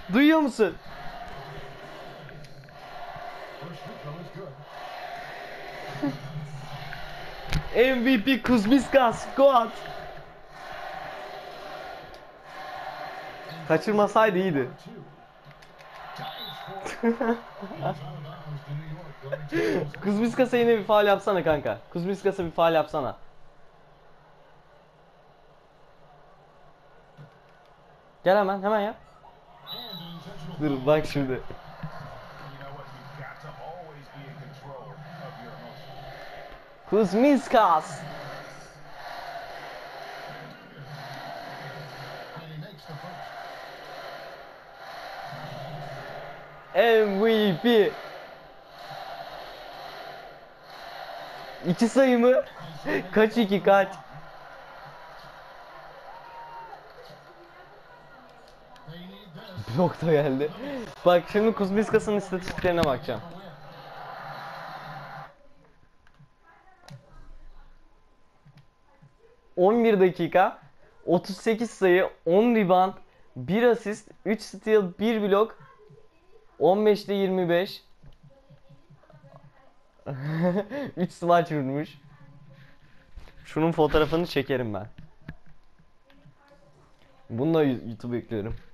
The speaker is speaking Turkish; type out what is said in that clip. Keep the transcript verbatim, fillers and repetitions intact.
Duyuyor musun? M V P Kuzmiskas Squad. Kaçırmasaydı iyiydi. Kuzmiskas'a yine bir faul yapsana kanka. Kuzmiskas'a bir faul yapsana. Gel hemen, hemen yap. Dur bak şimdi. Kuzmiskas. M V P. İki sayı mı? Kaç iki kaç? Blok da geldi. Bak şimdi Kuzmiskas'ın istatistiklerine bakacağım. on bir dakika, otuz sekiz sayı, on rebound, bir asist, üç steal, bir blok, on beşte yirmi beş. üç smaç vurmuş. Şunun fotoğrafını çekerim ben. Bunu da YouTube yüklüyorum.